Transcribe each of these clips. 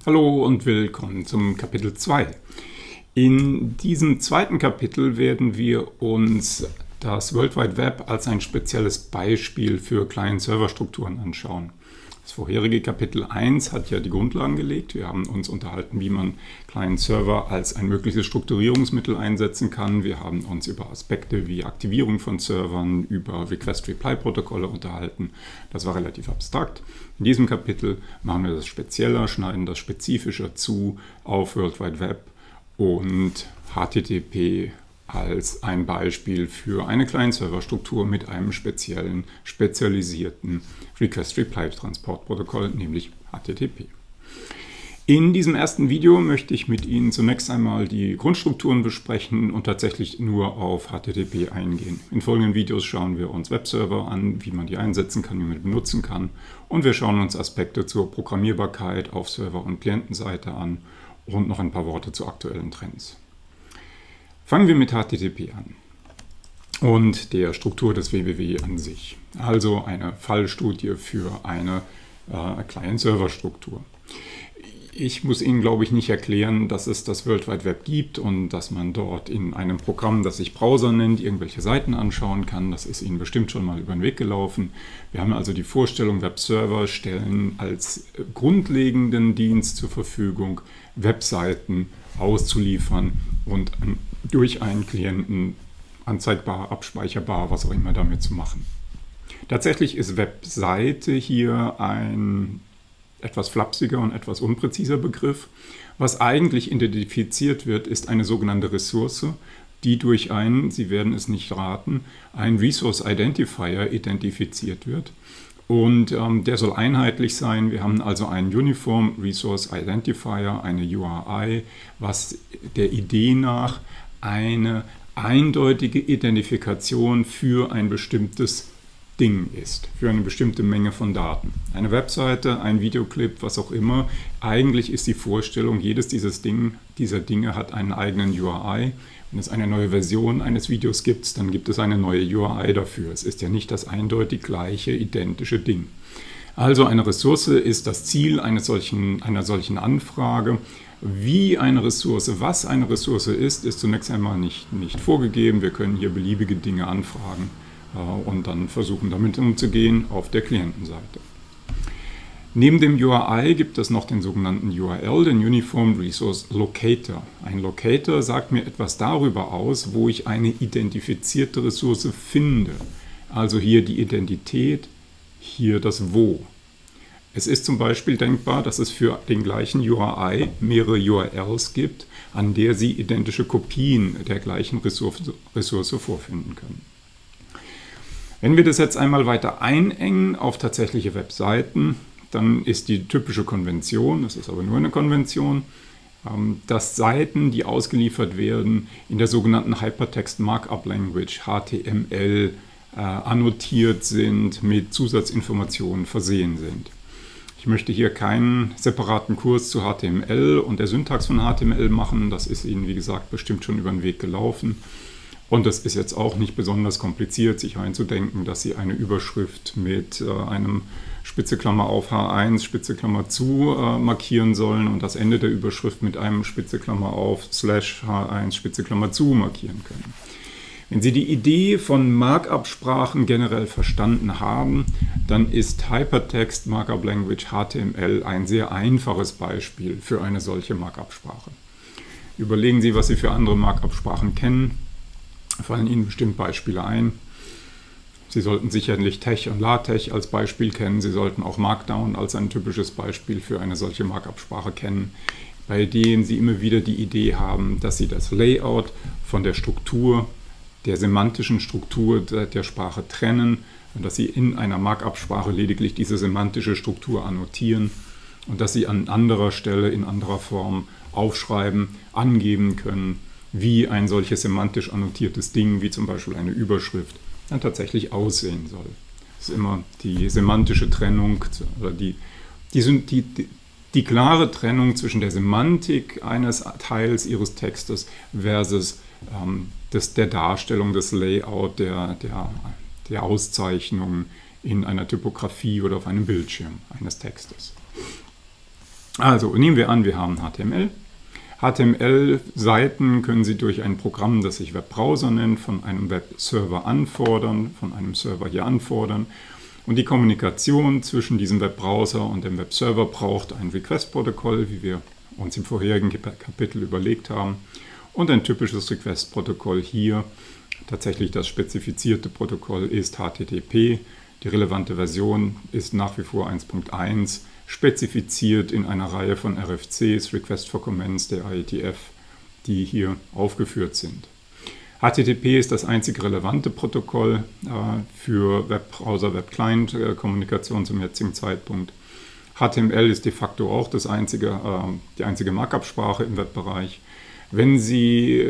Hallo und willkommen zum Kapitel 2. In diesem zweiten Kapitel werden wir uns das World Wide Web als ein spezielles Beispiel für Client-Server-Strukturen anschauen. Das vorherige Kapitel 1 hat ja die Grundlagen gelegt. Wir haben uns unterhalten, wie man Client-Server als ein mögliches Strukturierungsmittel einsetzen kann. Wir haben uns über Aspekte wie Aktivierung von Servern, über Request-Reply-Protokolle unterhalten. Das war relativ abstrakt. In diesem Kapitel machen wir das spezieller, schneiden das spezifischer zu auf World Wide Web und HTTP als ein Beispiel für eine Client-Server-Struktur mit einem spezialisierten Request-Reply-Transportprotokoll, nämlich HTTP. In diesem ersten Video möchte ich mit Ihnen zunächst einmal die Grundstrukturen besprechen und tatsächlich nur auf HTTP eingehen. In folgenden Videos schauen wir uns Webserver an, wie man die einsetzen kann, wie man die benutzen kann, und wir schauen uns Aspekte zur Programmierbarkeit auf Server- und Klientenseite an und noch ein paar Worte zu aktuellen Trends. Fangen wir mit HTTP an und der Struktur des WWW an sich. Also eine Fallstudie für eine Client-Server-Struktur. Ich muss Ihnen, glaube ich, nicht erklären, dass es das World Wide Web gibt und dass man dort in einem Programm, das sich Browser nennt, irgendwelche Seiten anschauen kann. Das ist Ihnen bestimmt schon mal über den Weg gelaufen. Wir haben also die Vorstellung, Webserver stellen als grundlegenden Dienst zur Verfügung, Webseiten auszuliefern und durch einen Klienten anzeigbar, abspeicherbar, was auch immer damit zu machen. Tatsächlich ist Webseite hier ein etwas flapsiger und etwas unpräziser Begriff. Was eigentlich identifiziert wird, ist eine sogenannte Ressource, die durch einen, Sie werden es nicht raten, einen Resource Identifier identifiziert wird. Und der soll einheitlich sein. Wir haben also einen Uniform Resource Identifier, eine URI, was der Idee nach eine eindeutige Identifikation für ein bestimmtes Ding ist, für eine bestimmte Menge von Daten. Eine Webseite, ein Videoclip, was auch immer. Eigentlich ist die Vorstellung, jedes dieser Dinge hat einen eigenen URI. Wenn es eine neue Version eines Videos gibt, dann gibt es eine neue URI dafür. Es ist ja nicht das eindeutig gleiche, identische Ding. Also eine Ressource ist das Ziel einer solchen Anfrage. Wie eine Ressource, was eine Ressource ist zunächst einmal nicht vorgegeben. Wir können hier beliebige Dinge anfragen und dann versuchen, damit umzugehen auf der Klientenseite. Neben dem URI gibt es noch den sogenannten URL, den Uniform Resource Locator. Ein Locator sagt mir etwas darüber aus, wo ich eine identifizierte Ressource finde. Also hier die Identität, hier das Wo. Es ist zum Beispiel denkbar, dass es für den gleichen URI mehrere URLs gibt, an der Sie identische Kopien der gleichen Ressource vorfinden können. Wenn wir das jetzt einmal weiter einengen auf tatsächliche Webseiten, dann ist die typische Konvention, das ist aber nur eine Konvention, dass Seiten, die ausgeliefert werden, in der sogenannten Hypertext Markup Language, HTML, annotiert sind, mit Zusatzinformationen versehen sind. Ich möchte hier keinen separaten Kurs zu HTML und der Syntax von HTML machen, das ist Ihnen, wie gesagt, bestimmt schon über den Weg gelaufen. Und es ist jetzt auch nicht besonders kompliziert, sich einzudenken, dass Sie eine Überschrift mit einem Spitze Klammer auf H1, Spitze Klammer zu markieren sollen und das Ende der Überschrift mit einem Spitze Klammer auf /H1, Spitze Klammer zu markieren können. Wenn Sie die Idee von Markup-Sprachen generell verstanden haben, dann ist Hypertext Markup Language HTML ein sehr einfaches Beispiel für eine solche Markup-Sprache. Überlegen Sie, was Sie für andere Markup-Sprachen kennen. Fallen Ihnen bestimmt Beispiele ein. Sie sollten sicherlich Tech und LaTeX als Beispiel kennen. Sie sollten auch Markdown als ein typisches Beispiel für eine solche Markup-Sprache kennen, bei denen Sie immer wieder die Idee haben, dass Sie das Layout von der Struktur, der semantischen Struktur der Sprache trennen und dass Sie in einer Markup-Sprache lediglich diese semantische Struktur annotieren und dass Sie an anderer Stelle in anderer Form aufschreiben, angeben können, wie ein solches semantisch annotiertes Ding, wie zum Beispiel eine Überschrift, dann tatsächlich aussehen soll. Das ist immer die semantische Trennung, oder die klare Trennung zwischen der Semantik eines Teils Ihres Textes versus der Darstellung, des Layout, der Auszeichnung in einer Typografie oder auf einem Bildschirm eines Textes. Also nehmen wir an, wir haben HTML. HTML-Seiten können Sie durch ein Programm, das sich Webbrowser nennt, von einem Webserver anfordern, von einem Server hier anfordern. Und die Kommunikation zwischen diesem Webbrowser und dem Webserver braucht ein Request-Protokoll, wie wir uns im vorherigen Kapitel überlegt haben. Und ein typisches Request-Protokoll hier, tatsächlich das spezifizierte Protokoll, ist HTTP. Die relevante Version ist nach wie vor 1.1, spezifiziert in einer Reihe von RFCs, Request for Comments der IETF, die hier aufgeführt sind. HTTP ist das einzig relevante Protokoll für Webbrowser, Web-Client-Kommunikation zum jetzigen Zeitpunkt. HTML ist de facto auch die einzige Markup-Sprache im Webbereich. Wenn Sie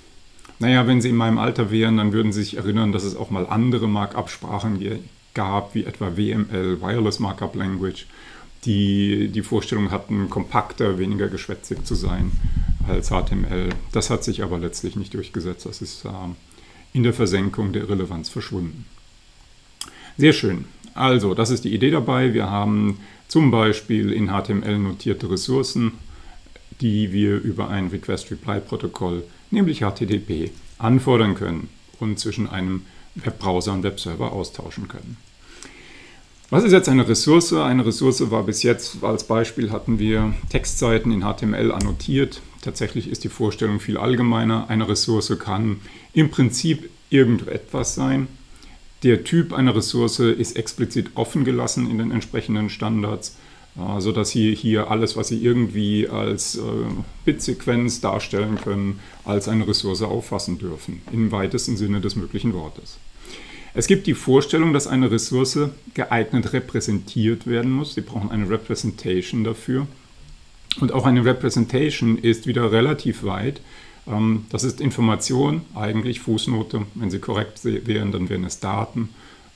in meinem Alter wären, dann würden Sie sich erinnern, dass es auch mal andere Markup-Sprachen gab, wie etwa WML, Wireless Markup Language, die die Vorstellung hatten, kompakter, weniger geschwätzig zu sein als HTML. Das hat sich aber letztlich nicht durchgesetzt. Das ist in der Versenkung der Relevanz verschwunden. Sehr schön. Also, das ist die Idee dabei. Wir haben zum Beispiel in HTML notierte Ressourcen, die wir über ein Request-Reply-Protokoll, nämlich HTTP, anfordern können und zwischen einem Webbrowser und Webserver austauschen können. Was ist jetzt eine Ressource? Eine Ressource war bis jetzt, als Beispiel hatten wir Textseiten in HTML annotiert. Tatsächlich ist die Vorstellung viel allgemeiner. Eine Ressource kann im Prinzip irgendetwas sein. Der Typ einer Ressource ist explizit offen gelassen in den entsprechenden Standards, sodass Sie hier alles, was Sie irgendwie als Bitsequenz darstellen können, als eine Ressource auffassen dürfen, im weitesten Sinne des möglichen Wortes. Es gibt die Vorstellung, dass eine Ressource geeignet repräsentiert werden muss. Sie brauchen eine Representation dafür. Und auch eine Representation ist wieder relativ weit. Das ist Information, eigentlich Fußnote. Wenn sie korrekt wären, dann wären es Daten.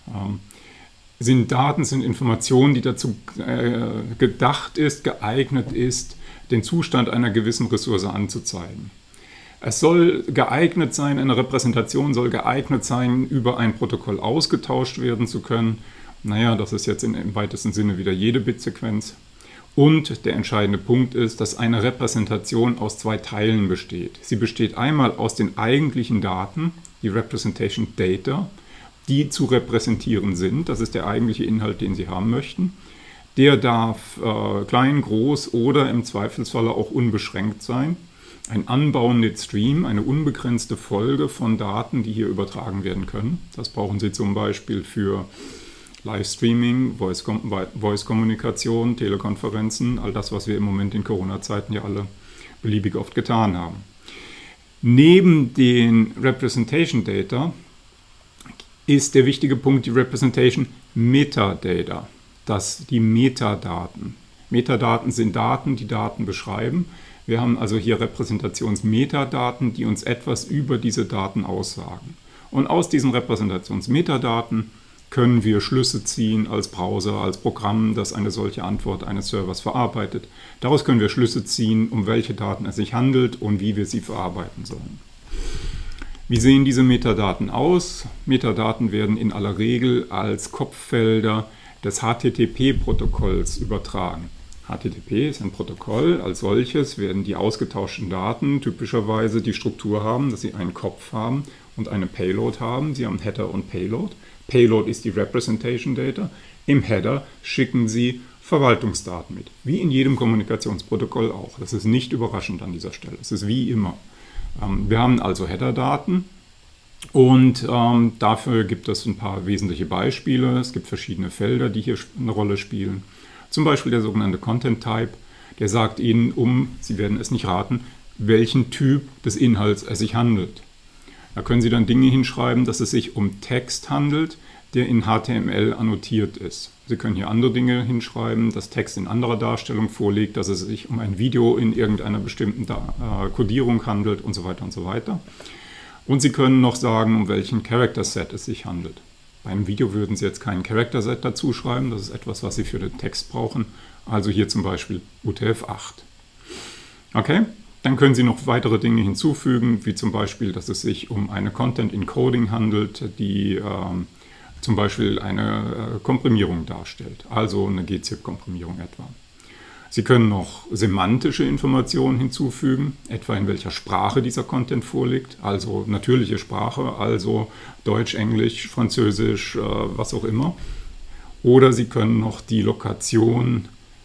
Daten sind Informationen, die dazu gedacht ist, geeignet ist, den Zustand einer gewissen Ressource anzuzeigen. Es soll geeignet sein, eine Repräsentation soll geeignet sein, über ein Protokoll ausgetauscht werden zu können. Naja, das ist jetzt im weitesten Sinne wieder jede Bitsequenz. Und der entscheidende Punkt ist, dass eine Repräsentation aus zwei Teilen besteht. Sie besteht einmal aus den eigentlichen Daten, die Representation Data, die zu repräsentieren sind. Das ist der eigentliche Inhalt, den Sie haben möchten. Der darf klein, groß oder im Zweifelsfalle auch unbeschränkt sein. Ein unbounded Stream, eine unbegrenzte Folge von Daten, die hier übertragen werden können. Das brauchen Sie zum Beispiel für Livestreaming, Voice-Kommunikation, Telekonferenzen, all das, was wir im Moment in Corona-Zeiten ja alle beliebig oft getan haben. Neben den Representation Data ist der wichtige Punkt die Representation Metadata, die Metadaten. Metadaten sind Daten, die Daten beschreiben. Wir haben also hier Repräsentationsmetadaten, die uns etwas über diese Daten aussagen. Und aus diesen Repräsentationsmetadaten können wir Schlüsse ziehen als Browser, als Programm, das eine solche Antwort eines Servers verarbeitet. Daraus können wir Schlüsse ziehen, um welche Daten es sich handelt und wie wir sie verarbeiten sollen. Wie sehen diese Metadaten aus? Metadaten werden in aller Regel als Kopffelder des HTTP-Protokolls übertragen. HTTP ist ein Protokoll. Als solches werden die ausgetauschten Daten typischerweise die Struktur haben, dass sie einen Kopf haben und eine Payload haben. Sie haben Header und Payload. Payload ist die Representation Data. Im Header schicken Sie Verwaltungsdaten mit, wie in jedem Kommunikationsprotokoll auch. Das ist nicht überraschend an dieser Stelle. Es ist wie immer. Wir haben also Header-Daten und dafür gibt es ein paar wesentliche Beispiele. Es gibt verschiedene Felder, die hier eine Rolle spielen. Zum Beispiel der sogenannte Content Type, der sagt Ihnen, Sie werden es nicht raten, welchen Typ des Inhalts es sich handelt. Da können Sie dann Dinge hinschreiben, dass es sich um Text handelt, der in HTML annotiert ist. Sie können hier andere Dinge hinschreiben, dass Text in anderer Darstellung vorliegt, dass es sich um ein Video in irgendeiner bestimmten Codierung handelt und so weiter und so weiter. Und Sie können noch sagen, um welchen Character Set es sich handelt. Bei einem Video würden Sie jetzt keinen Character Set dazu schreiben, das ist etwas, was Sie für den Text brauchen. Also hier zum Beispiel UTF-8. Okay, dann können Sie noch weitere Dinge hinzufügen, wie zum Beispiel, dass es sich um eine Content Encoding handelt, die zum Beispiel eine Komprimierung darstellt, also eine gzip-Komprimierung etwa. Sie können noch semantische Informationen hinzufügen, etwa in welcher Sprache dieser Content vorliegt, also natürliche Sprache, also Deutsch, Englisch, Französisch, was auch immer. Oder Sie können noch die Lokation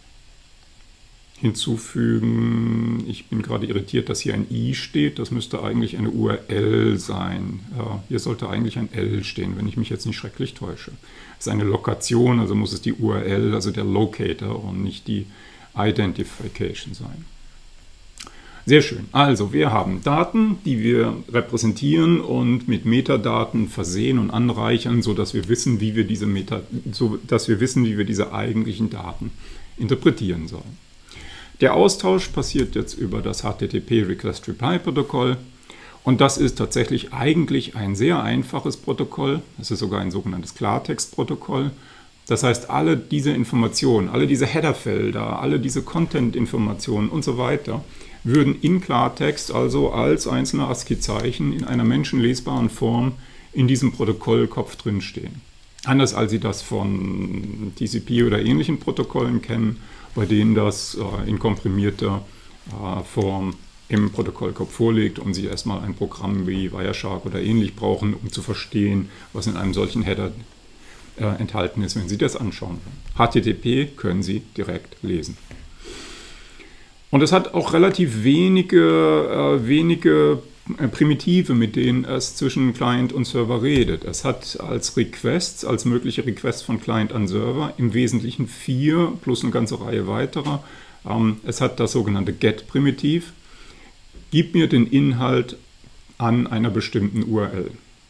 hinzufügen. Ich bin gerade irritiert, dass hier ein I steht. Das müsste eigentlich eine URL sein. Hier sollte eigentlich ein L stehen, wenn ich mich jetzt nicht schrecklich täusche. Es ist eine Lokation, also muss es die URL, also der Locator und nicht die Identification sein. Sehr schön. Also wir haben Daten, die wir repräsentieren und mit Metadaten versehen und anreichern, sodass wir wissen, wie wir diese diese eigentlichen Daten interpretieren sollen. Der Austausch passiert jetzt über das HTTP Request-Reply-Protokoll und das ist tatsächlich eigentlich ein sehr einfaches Protokoll. Es ist sogar ein sogenanntes Klartext-Protokoll. Das heißt, alle diese Informationen, alle diese Headerfelder, alle diese Content-Informationen und so weiter würden in Klartext, also als einzelne ASCII-Zeichen in einer menschenlesbaren Form in diesem Protokollkopf drinstehen. Anders als Sie das von TCP oder ähnlichen Protokollen kennen, bei denen das in komprimierter Form im Protokollkopf vorliegt und Sie erstmal ein Programm wie Wireshark oder ähnlich brauchen, um zu verstehen, was in einem solchen Header enthalten ist, wenn Sie das anschauen wollen. HTTP können Sie direkt lesen. Und es hat auch relativ wenige Primitive, mit denen es zwischen Client und Server redet. Es hat als Requests, als mögliche Requests von Client an Server im Wesentlichen 4 plus eine ganze Reihe weiterer. Es hat das sogenannte Get-Primitiv. Gib mir den Inhalt an einer bestimmten URL.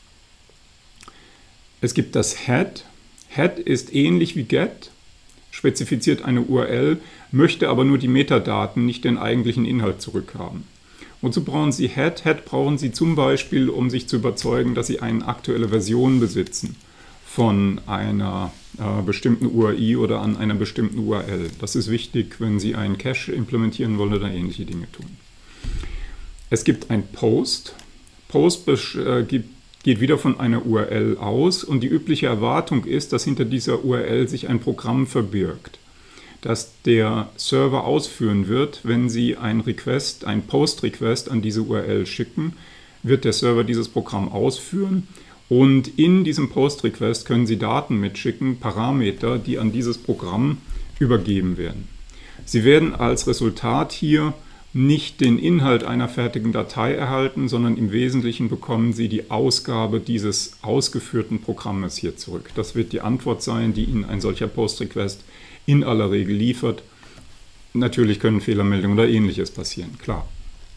Es gibt das Head. Head ist ähnlich wie Get, spezifiziert eine URL, möchte aber nur die Metadaten, nicht den eigentlichen Inhalt zurückhaben. Wozu brauchen Sie Head? Head brauchen Sie zum Beispiel, um sich zu überzeugen, dass Sie eine aktuelle Version besitzen von einer bestimmten URI oder an einer bestimmten URL. Das ist wichtig, wenn Sie einen Cache implementieren wollen oder ähnliche Dinge tun. Es gibt ein Post. Post geht wieder von einer URL aus und die übliche Erwartung ist, dass hinter dieser URL sich ein Programm verbirgt, das der Server ausführen wird. Wenn Sie ein Post-Request an diese URL schicken, wird der Server dieses Programm ausführen und in diesem Post-Request können Sie Daten mitschicken, Parameter, die an dieses Programm übergeben werden. Sie werden als Resultat hier nicht den Inhalt einer fertigen Datei erhalten, sondern im Wesentlichen bekommen Sie die Ausgabe dieses ausgeführten Programmes hier zurück. Das wird die Antwort sein, die Ihnen ein solcher Post-Request in aller Regel liefert. Natürlich können Fehlermeldungen oder ähnliches passieren, klar.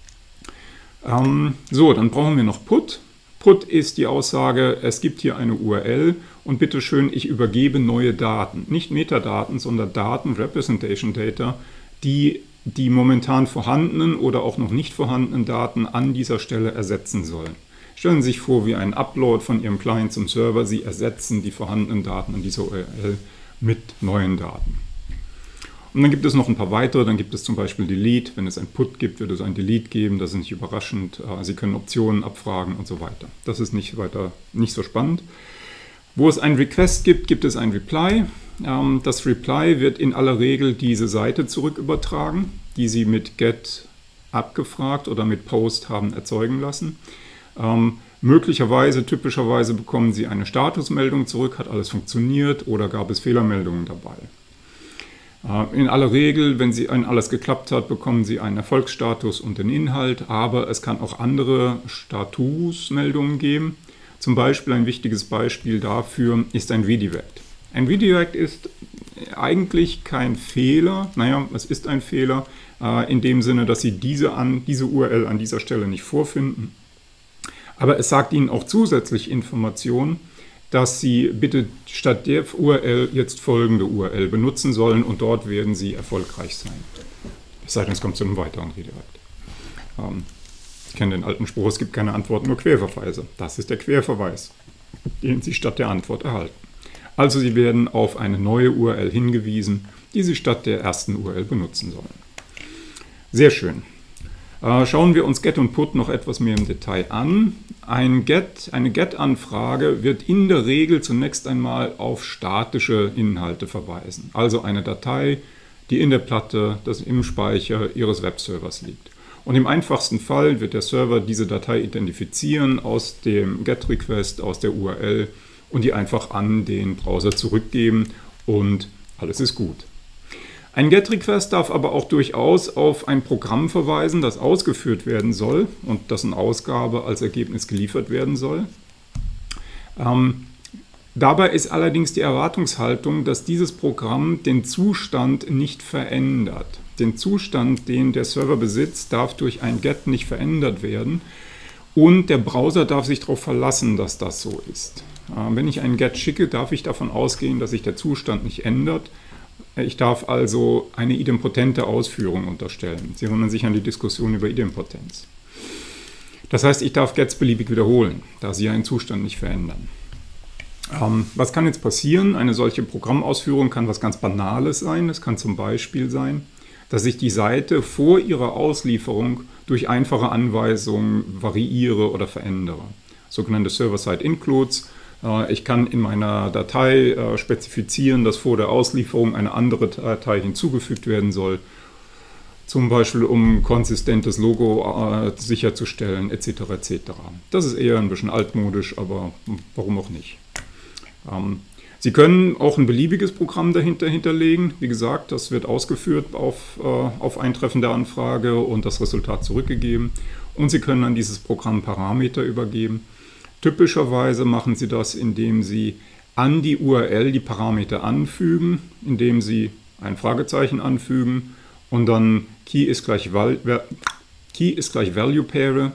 So, dann brauchen wir noch Put. Put ist die Aussage, es gibt hier eine URL und bitteschön, ich übergebe neue Daten. Nicht Metadaten, sondern Daten, Representation Data, die momentan vorhandenen oder auch noch nicht vorhandenen Daten an dieser Stelle ersetzen sollen. Stellen Sie sich vor, wie ein Upload von Ihrem Client zum Server. Sie ersetzen die vorhandenen Daten an dieser URL mit neuen Daten. Und dann gibt es noch ein paar weitere. Dann gibt es zum Beispiel Delete. Wenn es ein Put gibt, wird es ein Delete geben. Das ist nicht überraschend. Sie können Optionen abfragen und so weiter. Das ist nicht so spannend. Wo es einen Request gibt, gibt es ein Reply. Das Reply wird in aller Regel diese Seite zurück übertragen, die Sie mit Get abgefragt oder mit Post haben erzeugen lassen. Typischerweise bekommen Sie eine Statusmeldung zurück, hat alles funktioniert oder gab es Fehlermeldungen dabei. In aller Regel, wenn alles geklappt hat, bekommen Sie einen Erfolgsstatus und den Inhalt, aber es kann auch andere Statusmeldungen geben. Zum Beispiel ein wichtiges Beispiel dafür ist ein Redirect. Ein Redirect ist eigentlich kein Fehler, es ist ein Fehler in dem Sinne, dass Sie diese URL an dieser Stelle nicht vorfinden. Aber es sagt Ihnen auch zusätzlich Informationen, dass Sie bitte statt der URL jetzt folgende URL benutzen sollen und dort werden Sie erfolgreich sein. Es sei denn, es kommt zu einem weiteren Redirect. Ich kenne den alten Spruch, es gibt keine Antwort, nur Querverweise. Das ist der Querverweis, den Sie statt der Antwort erhalten. Also Sie werden auf eine neue URL hingewiesen, die Sie statt der ersten URL benutzen sollen. Sehr schön. Schauen wir uns Get und Put noch etwas mehr im Detail an. Eine Get-Anfrage wird in der Regel zunächst einmal auf statische Inhalte verweisen. Also eine Datei, die in der Platte, das im Speicher Ihres Webservers liegt. Und im einfachsten Fall wird der Server diese Datei identifizieren aus dem GET-Request, aus der URL und die einfach an den Browser zurückgeben und alles ist gut. Ein GET-Request darf aber auch durchaus auf ein Programm verweisen, das ausgeführt werden soll und dessen Ausgabe als Ergebnis geliefert werden soll. Dabei ist allerdings die Erwartungshaltung, dass dieses Programm den Zustand nicht verändert. Den Zustand, den der Server besitzt, darf durch ein GET nicht verändert werden und der Browser darf sich darauf verlassen, dass das so ist. Wenn ich einen GET schicke, darf ich davon ausgehen, dass sich der Zustand nicht ändert. Ich darf also eine idempotente Ausführung unterstellen. Sie erinnern sich an die Diskussion über Idempotenz. Das heißt, ich darf GETs beliebig wiederholen, da sie einen Zustand nicht verändern. Was kann jetzt passieren? Eine solche Programmausführung kann was ganz Banales sein. Es kann zum Beispiel sein, dass ich die Seite vor ihrer Auslieferung durch einfache Anweisungen variiere oder verändere. Sogenannte Server-Side-Includes. Ich kann in meiner Datei spezifizieren, dass vor der Auslieferung eine andere Datei hinzugefügt werden soll. Zum Beispiel, um konsistentes Logo sicherzustellen, etc. etc. Das ist eher ein bisschen altmodisch, aber warum auch nicht? Sie können auch ein beliebiges Programm dahinter hinterlegen. Wie gesagt, das wird ausgeführt auf Eintreffen der Anfrage und das Resultat zurückgegeben. Und Sie können an dieses Programm Parameter übergeben. Typischerweise machen Sie das, indem Sie an die URL die Parameter anfügen, indem Sie ein Fragezeichen anfügen und dann Key ist gleich Value Pair.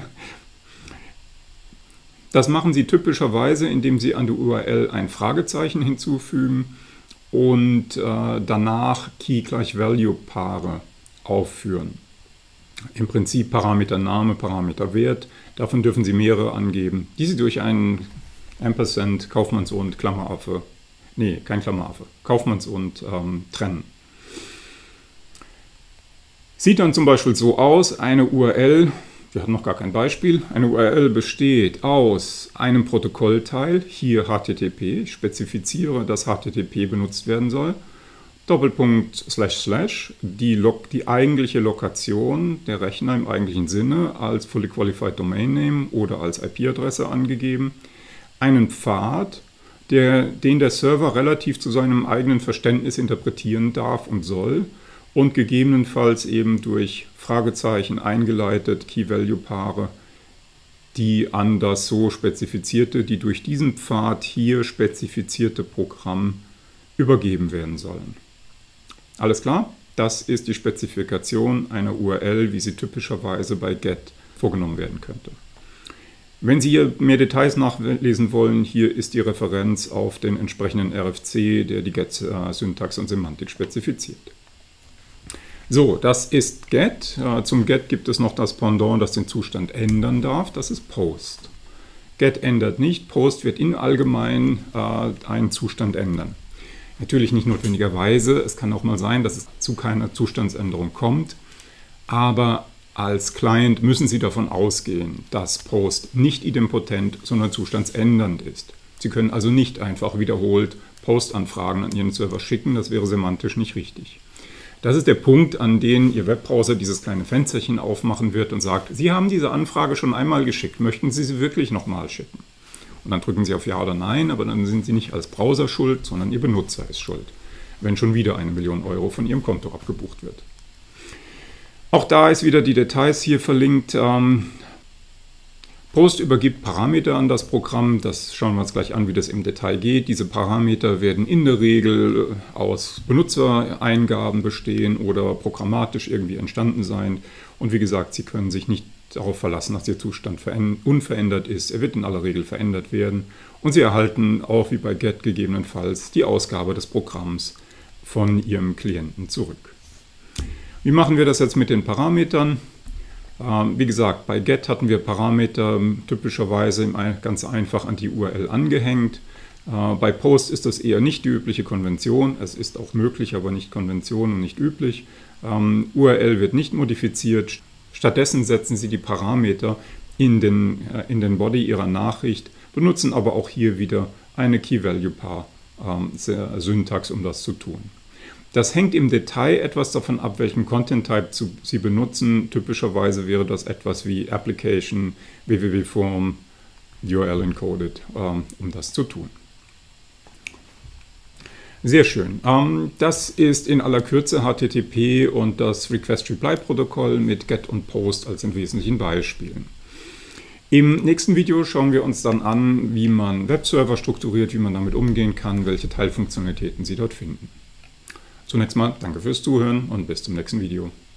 Das machen Sie typischerweise, indem Sie an die URL ein Fragezeichen hinzufügen und danach Key gleich Value Paare aufführen. Im Prinzip Parametername, Parameterwert. Davon dürfen Sie mehrere angeben, die Sie durch einen Ampersand, Kaufmannsund, Klammeraffe, nee, kein Klammeraffe, Kaufmannsund trennen. Sieht dann zum Beispiel so aus, eine URL, wir hatten noch gar kein Beispiel, eine URL besteht aus einem Protokollteil, hier HTTP, ich spezifiziere, dass HTTP benutzt werden soll, Doppelpunkt / die eigentliche Lokation der Rechner im eigentlichen Sinne als Fully Qualified Domain Name oder als IP-Adresse angegeben, einen Pfad, den der Server relativ zu seinem eigenen Verständnis interpretieren darf und soll und gegebenenfalls eben durch Fragezeichen eingeleitet Key-Value-Paare, die an das so spezifizierte, die durch diesen Pfad hier spezifizierte Programm übergeben werden sollen. Alles klar? Das ist die Spezifikation einer URL, wie sie typischerweise bei GET vorgenommen werden könnte. Wenn Sie hier mehr Details nachlesen wollen, hier ist die Referenz auf den entsprechenden RFC, der die GET-Syntax und Semantik spezifiziert. So, das ist GET. Zum GET gibt es noch das Pendant, das den Zustand ändern darf. Das ist POST. GET ändert nicht, POST wird in allgemein einen Zustand ändern. Natürlich nicht notwendigerweise. Es kann auch mal sein, dass es zu keiner Zustandsänderung kommt. Aber als Client müssen Sie davon ausgehen, dass POST nicht idempotent, sondern zustandsändernd ist. Sie können also nicht einfach wiederholt POST-Anfragen an Ihren Server schicken. Das wäre semantisch nicht richtig. Das ist der Punkt, an dem Ihr Webbrowser dieses kleine Fensterchen aufmachen wird und sagt, Sie haben diese Anfrage schon einmal geschickt, möchten Sie sie wirklich nochmal schicken? Und dann drücken Sie auf Ja oder Nein, aber dann sind Sie nicht als Browser schuld, sondern Ihr Benutzer ist schuld, wenn schon wieder 1 Million Euro von Ihrem Konto abgebucht wird. Auch da ist wieder die Details hier verlinkt. POST übergibt Parameter an das Programm, das schauen wir uns gleich an, wie das im Detail geht. Diese Parameter werden in der Regel aus Benutzereingaben bestehen oder programmatisch irgendwie entstanden sein. Und wie gesagt, Sie können sich nicht darauf verlassen, dass Ihr Zustand unverändert ist. Er wird in aller Regel verändert werden. Und Sie erhalten auch wie bei GET gegebenenfalls die Ausgabe des Programms von Ihrem Klienten zurück. Wie machen wir das jetzt mit den Parametern? Wie gesagt, bei GET hatten wir Parameter typischerweise ganz einfach an die URL angehängt. Bei POST ist das eher nicht die übliche Konvention. Es ist auch möglich, aber nicht Konvention und nicht üblich. URL wird nicht modifiziert. Stattdessen setzen Sie die Parameter in den Body Ihrer Nachricht, benutzen aber auch hier wieder eine Key-Value-Paar-Syntax, um das zu tun. Das hängt im Detail etwas davon ab, welchen Content-Type Sie benutzen. Typischerweise wäre das etwas wie Application, www-Form, URL encoded, um das zu tun. Sehr schön. Das ist in aller Kürze HTTP und das Request-Reply-Protokoll mit GET und POST als in wesentlichen Beispielen. Im nächsten Video schauen wir uns dann an, wie man Webserver strukturiert, wie man damit umgehen kann, welche Teilfunktionalitäten Sie dort finden. Zunächst mal danke fürs Zuhören und bis zum nächsten Video.